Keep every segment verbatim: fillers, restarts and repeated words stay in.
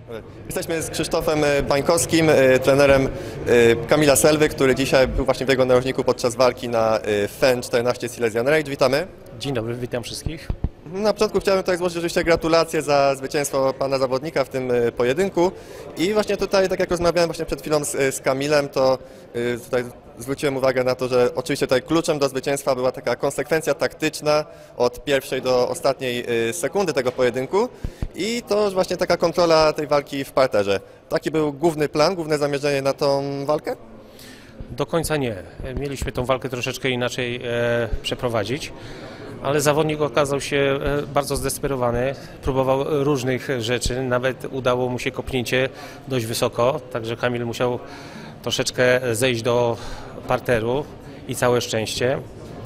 Jesteśmy z Krzysztofem Bańkowskim, trenerem Kamila Selwy, który dzisiaj był właśnie w jego narożniku podczas walki na F E N czternaście Silesian Rage. Witamy. Dzień dobry, witam wszystkich. Na początku chciałem tutaj złożyć oczywiście gratulacje za zwycięstwo pana zawodnika w tym pojedynku. I właśnie tutaj, tak jak rozmawiałem właśnie przed chwilą z, z Kamilem, to tutaj zwróciłem uwagę na to, że oczywiście tutaj kluczem do zwycięstwa była taka konsekwencja taktyczna od pierwszej do ostatniej sekundy tego pojedynku i to właśnie taka kontrola tej walki w parterze. Taki był główny plan, główne zamierzenie na tą walkę? Do końca nie. Mieliśmy tą walkę troszeczkę inaczej e, przeprowadzić, ale zawodnik okazał się e, bardzo zdesperowany, próbował różnych rzeczy, nawet udało mu się kopnięcie dość wysoko, także Kamil musiał troszeczkę zejść do parteru i całe szczęście.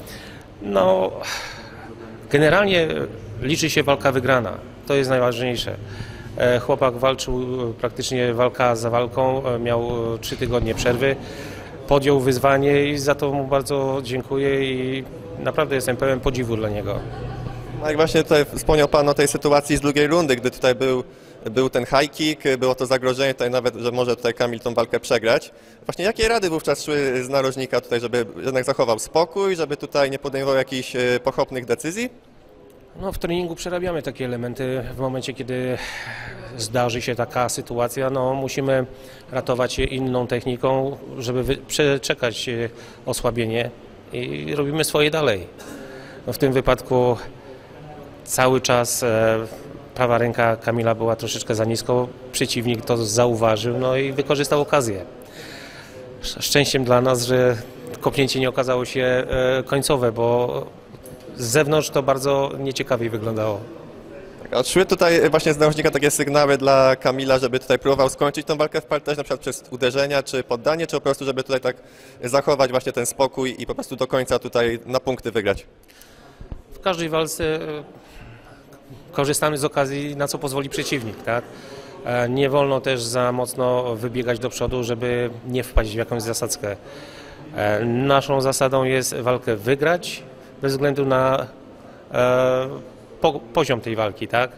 No, generalnie liczy się walka wygrana, to jest najważniejsze. Chłopak walczył praktycznie walka za walką, miał trzy tygodnie przerwy, podjął wyzwanie i za to mu bardzo dziękuję i naprawdę jestem pełen podziwu dla niego. No jak właśnie tutaj wspomniał pan o tej sytuacji z drugiej rundy, gdy tutaj był, był ten high kick, było to zagrożenie tutaj nawet, że może tutaj Kamil tą walkę przegrać. Właśnie jakie rady wówczas szły z narożnika tutaj, żeby jednak zachował spokój, żeby tutaj nie podejmował jakichś pochopnych decyzji? No, w treningu przerabiamy takie elementy. W momencie, kiedy zdarzy się taka sytuacja, no, musimy ratować się inną techniką, żeby przeczekać osłabienie i robimy swoje dalej. No, w tym wypadku cały czas e, prawa ręka Kamila była troszeczkę za nisko, przeciwnik to zauważył, no i wykorzystał okazję. Szczęściem dla nas, że kopnięcie nie okazało się e, końcowe, bo z zewnątrz to bardzo nieciekawie wyglądało. A szły tutaj właśnie z narożnika takie sygnały dla Kamila, żeby tutaj próbował skończyć tą walkę w parterze, na przykład przez uderzenia czy poddanie, czy po prostu, żeby tutaj tak zachować właśnie ten spokój i po prostu do końca tutaj na punkty wygrać? W każdej walce korzystamy z okazji, na co pozwoli przeciwnik, tak? Nie wolno też za mocno wybiegać do przodu, żeby nie wpaść w jakąś zasadzkę. Naszą zasadą jest walkę wygrać, bez względu na e, po, poziom tej walki, tak?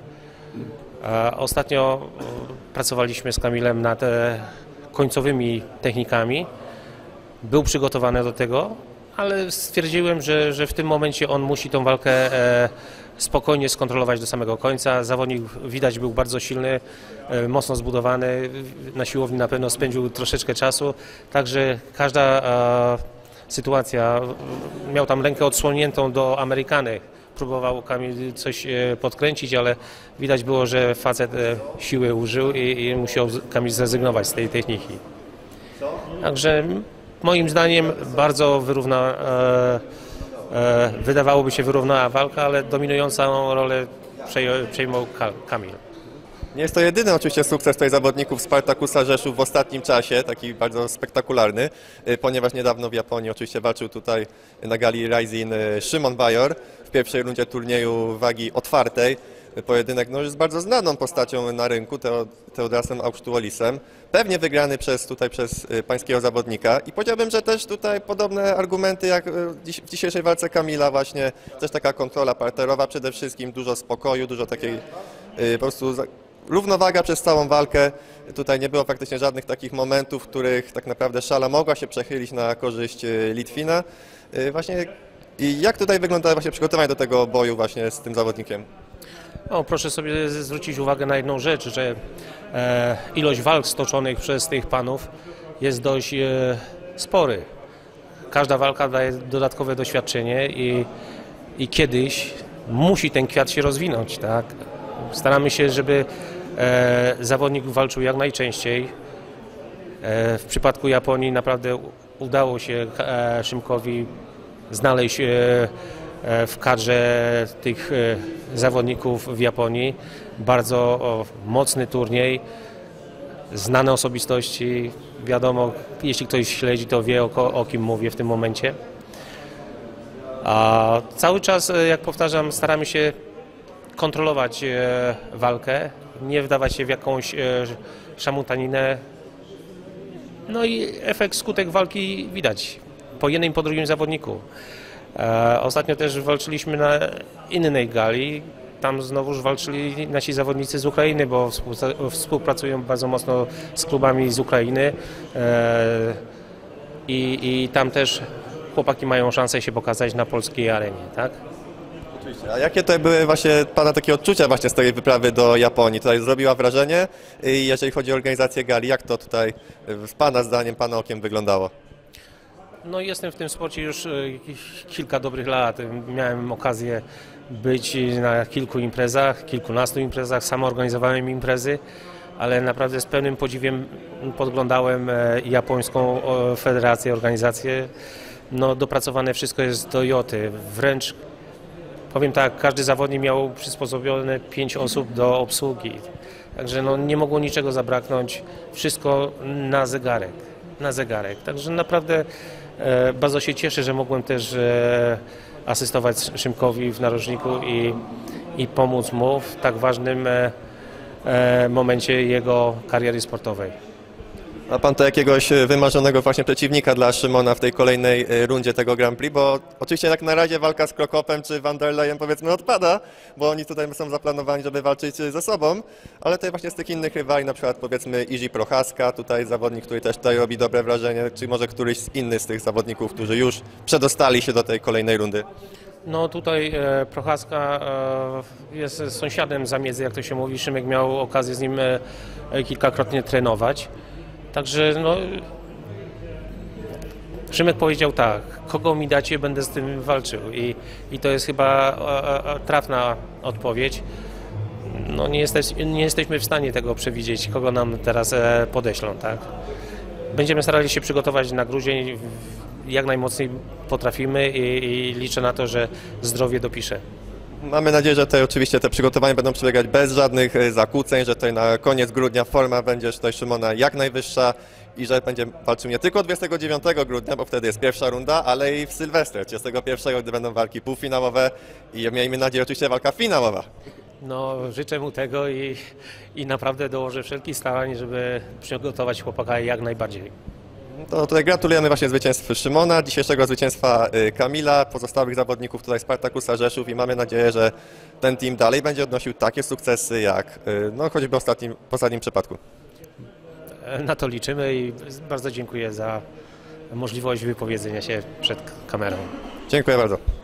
E, ostatnio pracowaliśmy z Kamilem nad e, końcowymi technikami. Był przygotowany do tego, ale stwierdziłem, że, że w tym momencie on musi tą walkę e, spokojnie skontrolować do samego końca. Zawodnik widać był bardzo silny, e, mocno zbudowany. Na siłowni na pewno spędził troszeczkę czasu, także każda e, sytuacja, miał tam rękę odsłoniętą do Amerykany, próbował Kamil coś podkręcić, ale widać było, że facet siły użył i, i musiał Kamil zrezygnować z tej techniki. Także moim zdaniem bardzo wyrówna, e, e, wydawałoby się wyrównała walka, ale dominującą rolę przejmował Kamil. Nie jest to jedyny oczywiście sukces tutaj zawodników Spartakusa Rzeszów w ostatnim czasie, taki bardzo spektakularny, ponieważ niedawno w Japonii oczywiście walczył tutaj na gali Rising Szymon Bajor w pierwszej rundzie turnieju wagi otwartej. Pojedynek no, jest bardzo znaną postacią na rynku, Teodrasem Auchtuolisem, pewnie wygrany przez, tutaj przez pańskiego zawodnika i powiedziałbym, że też tutaj podobne argumenty jak w dzisiejszej walce Kamila właśnie, też taka kontrola parterowa przede wszystkim, dużo spokoju, dużo takiej po prostu równowaga przez całą walkę. Tutaj nie było praktycznie żadnych takich momentów, w których tak naprawdę szala mogła się przechylić na korzyść Litwina. Właśnie i jak tutaj wygląda właśnie przygotowanie do tego boju właśnie z tym zawodnikiem? No, proszę sobie zwrócić uwagę na jedną rzecz, że e, ilość walk stoczonych przez tych panów jest dość e, spory. Każda walka daje dodatkowe doświadczenie i, i kiedyś musi ten kwiat się rozwinąć, tak? Staramy się, żeby e, zawodnik walczył jak najczęściej. E, w przypadku Japonii naprawdę udało się e, Szymkowi znaleźć e, e, w kadrze tych e, zawodników w Japonii. Bardzo o, mocny turniej, znane osobistości. Wiadomo, jeśli ktoś śledzi, to wie o, o kim mówię w tym momencie. A cały czas, jak powtarzam, staramy się kontrolować e, walkę, nie wdawać się w jakąś e, szamutaninę. No i efekt, skutek walki widać po jednym i po drugim zawodniku. E, ostatnio też walczyliśmy na innej gali, tam znowuż walczyli nasi zawodnicy z Ukrainy, bo współca- współpracują bardzo mocno z klubami z Ukrainy e, i, i tam też chłopaki mają szansę się pokazać na polskiej arenie, tak? Oczywiście. A jakie to były właśnie Pana takie odczucia właśnie z tej wyprawy do Japonii? Tutaj zrobiła wrażenie i jeżeli chodzi o organizację gali, jak to tutaj z Pana zdaniem, Pana okiem wyglądało? No jestem w tym sporcie już e, kilka dobrych lat. Miałem okazję być na kilku imprezach, kilkunastu imprezach, sam organizowałem imprezy, ale naprawdę z pełnym podziwiem podglądałem e, japońską o, federację, organizację. No dopracowane wszystko jest do joty, wręcz powiem tak, każdy zawodnik miał przysposobione pięć osób do obsługi, także no nie mogło niczego zabraknąć, wszystko na zegarek, na zegarek, także naprawdę e, bardzo się cieszę, że mogłem też e, asystować Szymkowi w narożniku i, i pomóc mu w tak ważnym e, e, momencie jego kariery sportowej. Ma Pan to jakiegoś wymarzonego właśnie przeciwnika dla Szymona w tej kolejnej y, rundzie tego Grand Prix? Bo oczywiście jak na razie walka z Krokopem czy Vanderlejem powiedzmy odpada, bo oni tutaj są zaplanowani, żeby walczyć ze sobą, ale tutaj właśnie z tych innych rywali, na przykład powiedzmy Iży Prochaska, tutaj zawodnik, który też tutaj robi dobre wrażenie, czy może któryś z innych z tych zawodników, którzy już przedostali się do tej kolejnej rundy? No tutaj e, Prochaska e, jest sąsiadem zamiedzy, jak to się mówi. Szymek miał okazję z nim e, kilkakrotnie trenować. Także no, Szymek powiedział tak, kogo mi dacie, będę z tym walczył i, i to jest chyba e, e, trafna odpowiedź. No, nie, jesteś, nie jesteśmy w stanie tego przewidzieć, kogo nam teraz e, podeślą, tak? Będziemy starali się przygotować na grudzień jak najmocniej potrafimy i, i liczę na to, że zdrowie dopisze. Mamy nadzieję, że te, oczywiście te przygotowania będą przebiegać bez żadnych e, zakłóceń, że tutaj na koniec grudnia forma będzie tutaj Szymona jak najwyższa i że będzie walczył nie tylko dwudziestego dziewiątego grudnia, bo wtedy jest pierwsza runda, ale i w Sylwestrę, trzydziestego pierwszego, gdy będą walki półfinałowe i miejmy nadzieję oczywiście walka finałowa. No, życzę mu tego i, i naprawdę dołożę wszelkich starań, żeby przygotować chłopaka jak najbardziej. To tutaj gratulujemy właśnie zwycięstw Szymona, dzisiejszego zwycięstwa y, Kamila, pozostałych zawodników tutaj Spartakusa Rzeszów i mamy nadzieję, że ten team dalej będzie odnosił takie sukcesy jak y, no, choćby w ostatnim, w ostatnim przypadku. Na to liczymy i bardzo dziękuję za możliwość wypowiedzenia się przed kamerą. Dziękuję bardzo.